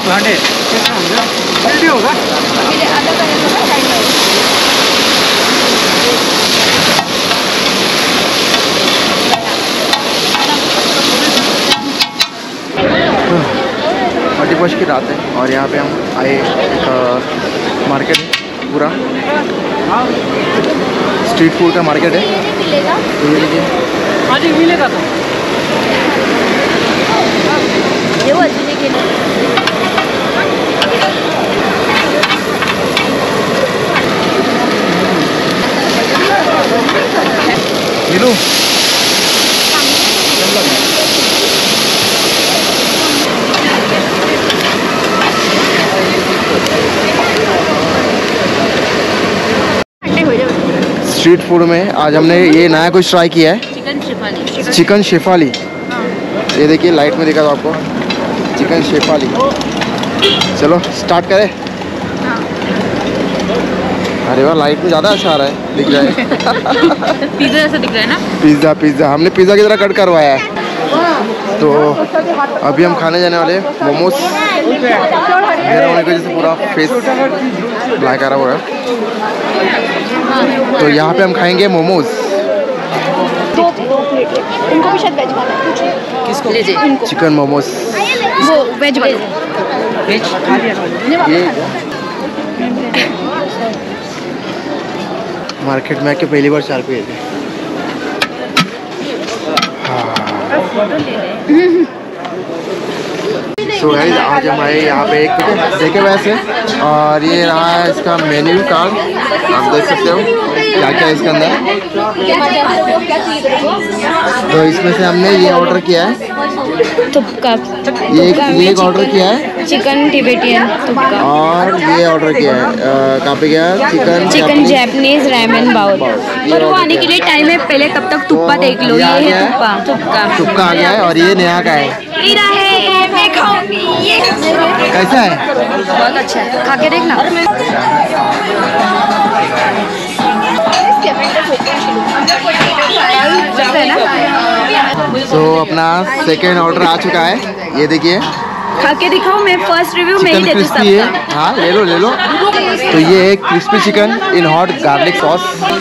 31 की रात है और यहाँ पे हम आए एक मार्केट है, पूरा स्ट्रीट फूड का मार्केट है। तो ये देखिए आज मिलेगा तो ये वो नीलू स्ट्रीट फूड में आज हमने ये नया कुछ ट्राई किया है, चिकन शेफाली। ये देखिए लाइट में दिखा दो आपको, चिकन शेफाली। चलो स्टार्ट करें। अरे वाह, लाइट में ज़्यादा अच्छा आ रहा है, दिख रहा है। पिज़्ज़ा जैसा दिख रहा है ना। पिज़्ज़ा हमने पिज़्ज़ा की तरह कट करवाया है। तो अभी हम खाने जाने वाले मोमोज। मेरा होने की वजह से पूरा फेस ब्लैक आ रहा हुआ है। तो यहाँ पे हम खाएंगे मोमोज। उनको भी शायद वेज वाला है। किसको? चिकन मोमोज। वो वेज वाला। वेज खा लिया। ये मार्केट में आके पहली बार चार पे थे। सो गाइस आज हम आए यहाँ पे एक देखे वैसे, और ये रहा है इसका मेन्यू कार्ड। आप देख सकते हो क्या क्या है इसके अंदर। तो इसमें से हमने ये ऑर्डर किया है, थुपका। ये एक ऑर्डर किया है, चिकन टिबेटियन थुपका। और ये ऑर्डर किया है कहाँ पे गया, चिकन जैपनीज रैमेन बाउल। पर वो आने के लिए टाइम है, पहले तब तक थुप्पा देख लो। ये है थुपका आ गया है, और ये नया का है। मैं खाऊंगी ये। कैसा है? बहुत अच्छा है, खा के देखना। तो अपना सेकेंड ऑर्डर आ चुका है, ये देखिए। खा के दिखाओ, मैं फर्स्ट रिव्यू में ही देती हूँ क्रिस्पी है। हाँ ले लो ले लो। तो ये है crispy chicken in hot garlic sauce.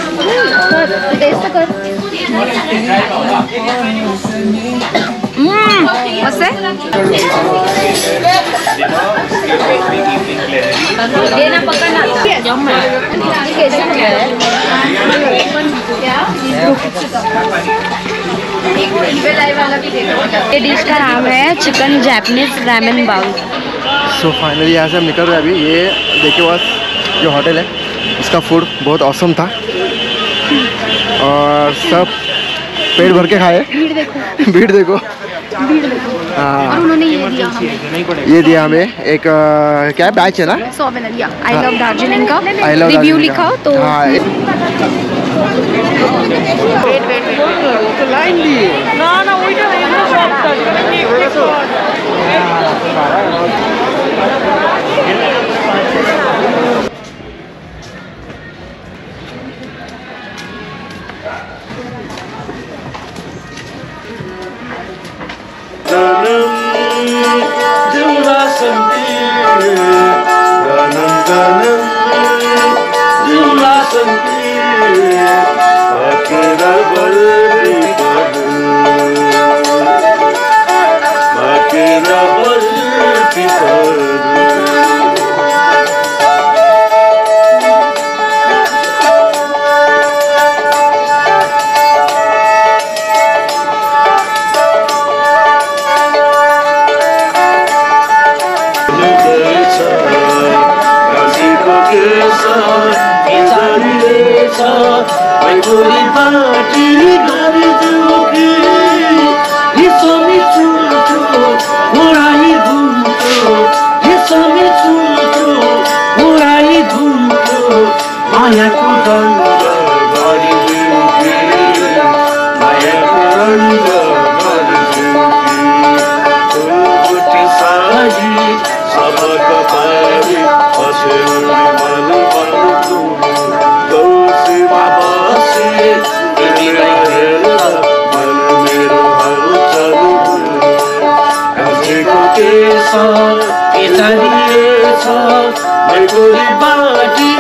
मस्त है। देना पकड़ना ये डिश का नाम है chicken Japanese ramen bowl. So finally यहाँ से हम निकल रहे हैं अभी। ये देखिए बस जो होटल है उसका फूड बहुत औसम था, और सब पेट भर के खाए। भीड़ देखो। हाँ, और उन्होंने ये दिया हमें, ये दिया हमें एक क्या बैच है ना, आई लव दार्जिलिंग का रिव्यू लिखा तो। हाँ लाइन दी ना ना वही तो हारिएछ भैगोरी बाटी